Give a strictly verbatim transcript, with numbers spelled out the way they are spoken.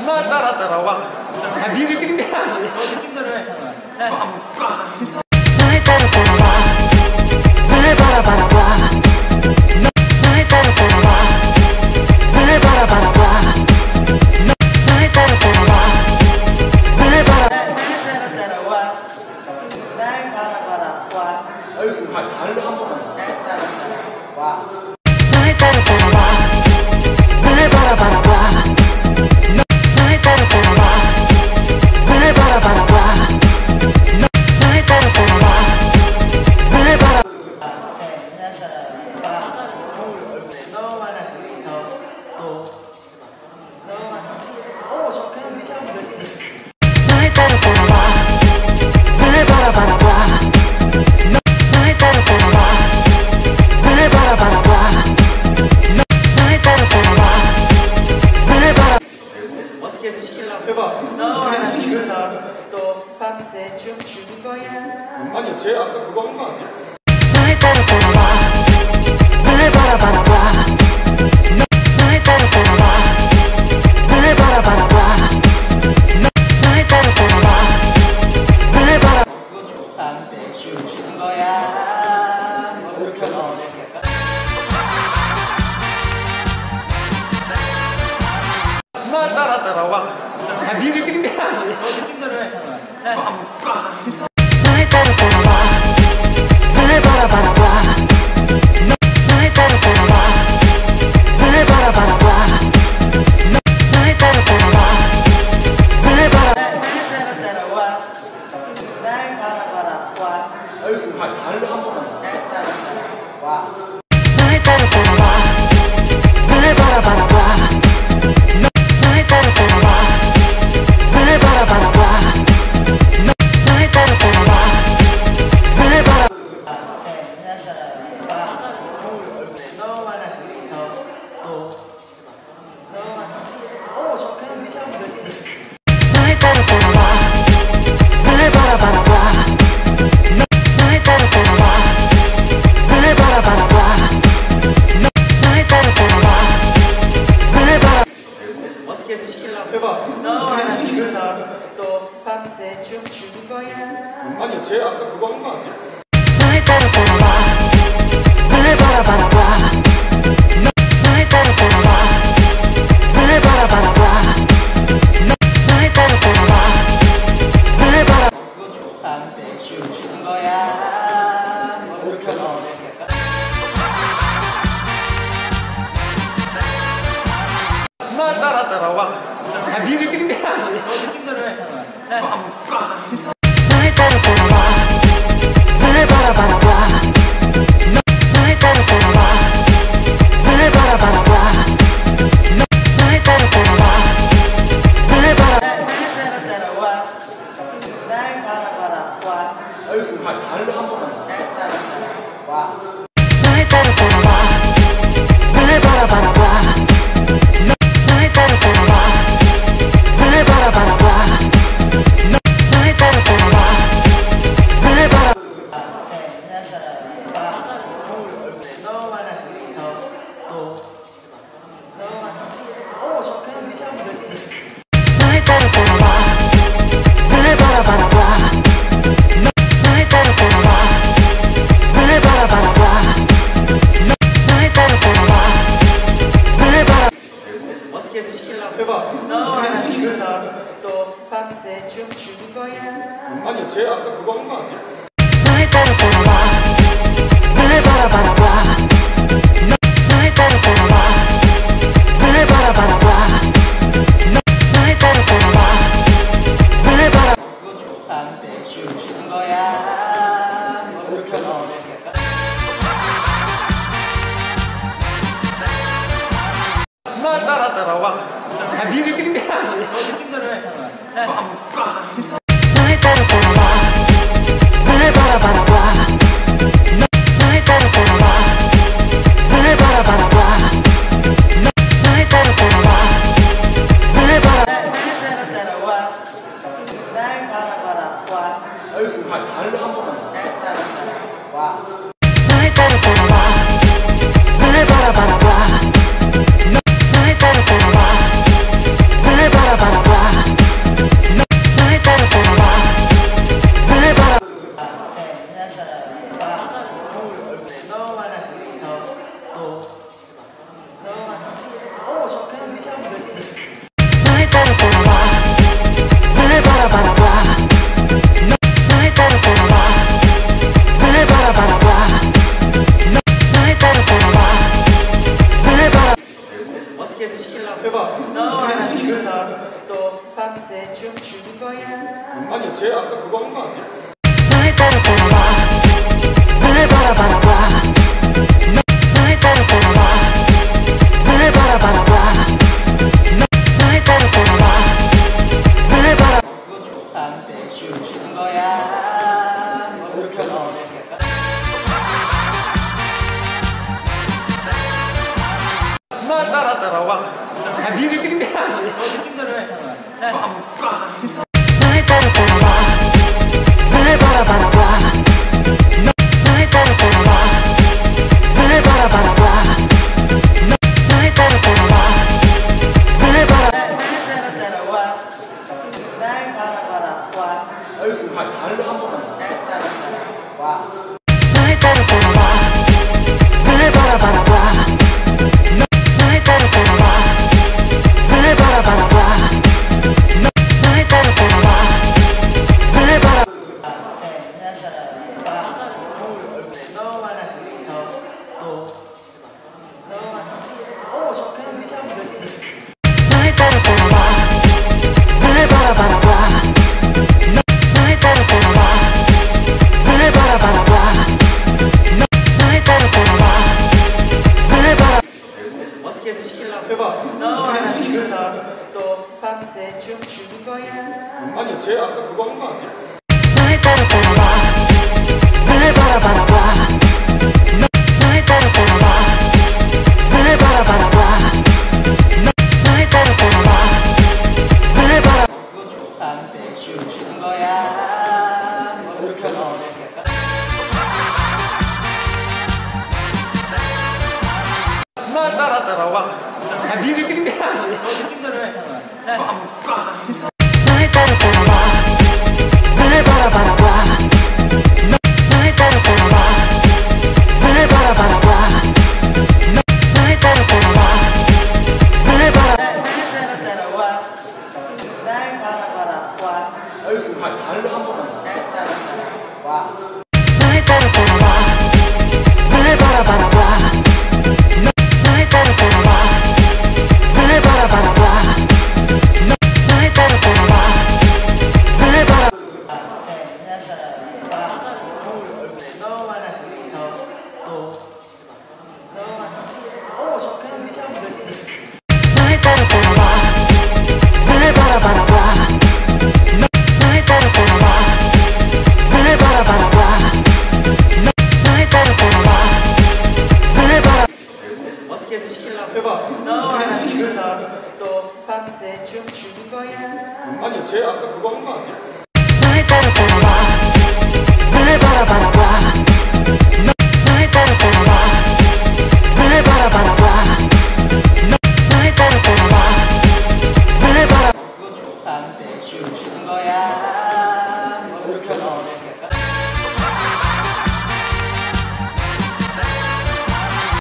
날 따라 따라와. 아, 네 느낌대로 하네. 너 느낌대로 해, 잠깐. 꽝꽝. 날 따라 따라와. 날 바라바라봐. 날 따라 따라와. 날 바라바라봐. 날 따라 따라와. 날 바라. 날 따라 따라와. 날 바라바라와. 아이고, 발로 한 번만. 날 따라 따라와. 날 따라 따라와. 날 바라바라봐. 날 따라 따라와. 날 바라바라봐. 날 따라 따라와. 날 바라. 날 따라와. 얼굴에 너와 나 둘이서 또 너와 나. 오, 저렇게 이렇게 하면 돼. 날 따라 따라와. 날 바라바라봐. 날 따라 따라와. 날 바라바라봐. 날 따라 따라와. 날 바라. 어떻게든 시키려고. 해봐. 너와 나 둘이서 또 밤새 춤추는 거야. 아니, 쟤 아까 그거 한 거 아니야? 날 따라 따라와. 날 바라바라봐. 날 따라 따라와. 날 바라바라봐. 날 따라 따라와. 날 바라. 밤새 춤추는 거야. 이렇게 하면 될까? 날 따라 따라와. 아, 네 느낌대로 하네. 너 느낌대로 해, 잠깐. 꽝꽝. 날 따라 따라와. 날 바라바라봐. 날 따라 따라와. 날 바라바라봐. 날 따라 따라와. 날 바라. 날 따라 따라와. 날 바라바라와. 아이고, 발로 한 번만. 날 따라 따라와. 날 따라 따라와. 날 바라바라봐. 날 따라 따라와. 날 바라바라봐. 날 따라 따라와. 날 바라. 날 따라와. 얼굴에 너와 나 둘이서 또 너와 나. 오, 저렇게 이렇게 하면 돼. 날 따라 따라와. 날 바라바라봐. 날 따라 따라와. 날 바라바라봐. 날 따라 따라와. 날 바라. 어떻게든 시키려고. 해봐. 너와 나 둘이서 또 밤새 춤추는 거야. 아니, 쟤 아까 그거 한 거 아니야? 날 따라 따라와. 날 바라바라봐. 날 따라 따라와. 날 바라바라봐. 날 따라 따라와. 날 바라. 밤새 춤추는 거야. 이렇게 하면 될까? 날 따라 따라와. 아, 네 느낌대로 하네. 너 느낌대로 해, 잠깐. 꽝꽝. 날 따라 따라와. 날 바라바라봐. 날 따라 따라와. 날 바라바라봐. 날 따라 따라와. 날 바라. 날 따라 따라와. 날 바라바라와. 아이고, 발로 한 번만. 날 따라 따라와. 날 따라 따라와. 날 바라바라봐. 날 따라 따라와. 날 바라바라봐. 날 따라 따라와. 날 바라. 날 따라와. 얼굴에 너와 나 둘이서 또 너와 나. 오, 저렇게 이렇게 하면 돼. 날 따라 따라와. 날 바라바라봐. 날 따라 따라와. 날 바라바라봐. 날 따라 따라와. 날 바라. 어떻게든 시키려고. 해봐. 너와 나 둘이서 또 밤새 춤추는 거야. 아니, 쟤 아까 그거 한 거 아니야? 날 따라 따라와. 날 바라바라봐. 날 따라 따라와. 날 바라바라봐. 날 따라 따라와. 날 바라. 밤새 춤추는 거야. 이렇게 하면 될까? 날 따라 따라와. 아, 네 느낌대로 하네. 너 느낌대로 해, 잠깐. 꽝꽝. 날 따라 따라와. 날 바라바라봐. 날 따라 따라와. 날 바라바라봐. 날 따라 따라와. 날 바라. 날 따라 따라와. 날 바라바라와. 아이고, 발로 한 번만. 날 따라 따라와. 날 따라 따라와. 날 바라바라봐. 날 따라 따라와. 날 바라바라봐. 또 밤새 춤추는 거야. 아니 쟤 아까 그거 한 거 아니야? 날 따라 따라와 날 바라 바라봐 날 따라 따라와 날 바라 바라봐 날 따라 따라와 날 바라 밤새 춤추는 거야. 이렇게 하면 될까? 날 따라 따라와. 아, 네 느낌대로 아니야? 어, 느낌대로 해, 잠깐만. 날 따라 따라와 날 바라 바라봐 날 따라 따라와 날 바라 바라봐 날 따라 따라와 날 바라 날 따라 따라와. 날 바라바라와. 아이고, 발, 발로 한 번만. 날 따라 따라와. 날 따라 따라와 날 바라 바라봐 날 따라 따라와 날 바라 바라봐 날 따라 따라와 날 바라 밤새 날 따라와. 거울 얼굴에 너와 나 둘이서 또 너와 나. 오, 저 그냥 이렇게 하면 돼. 날 따라 따라와 날 바라 바라봐 날 따라 따라와 날 바라 바라봐 날 따라 따라와 날 바라 어떻게든 시키려고. 해봐. 너와 나 둘이서 또 밤새 춤추는 거야. 아니 쟤 아까 그거 한 거 아니야? 날 따라 따라와 날 바라 바라봐 날 따라 따라와 날 바라 바라봐 날 따라 따라와 날 바라 밤새 춤추는 거야. 이렇게 하면 될까? 날 따라 따라와. 아, 네 느낌대로 아니야? 어, 느낌대로 해, 잠깐만. 날 따라 따라와 날 바라 바라봐 날 따라 따라와 날 바라 바라봐 날 따라 따라와 날 바라 날 따라 따라와. 날 바라바라와. 아이고, 발, 발로 한 번만. 날 따라 따라와. 날 따라 따라와 날 바라 바라봐 날 따라 따라와 날 바라 바라봐 날 따라 따라와 날 바라 밤새 날 따라와. 거울 얼굴에 너와 나 둘이서 또 너와 나. 오, 저 그냥 이렇게 하면 돼. 날 따라 따라와 날 바라 바라봐 날 따라 따라와 날 바라 바라봐 날 따라 따라와 날 바라 어떻게든 시키려고. 해봐. 너와 나 둘이서 또 밤새 춤추는 거야. 아니 쟤 아까 그거 한 거 아니야? 날 따라 따라와 날 바라 바라봐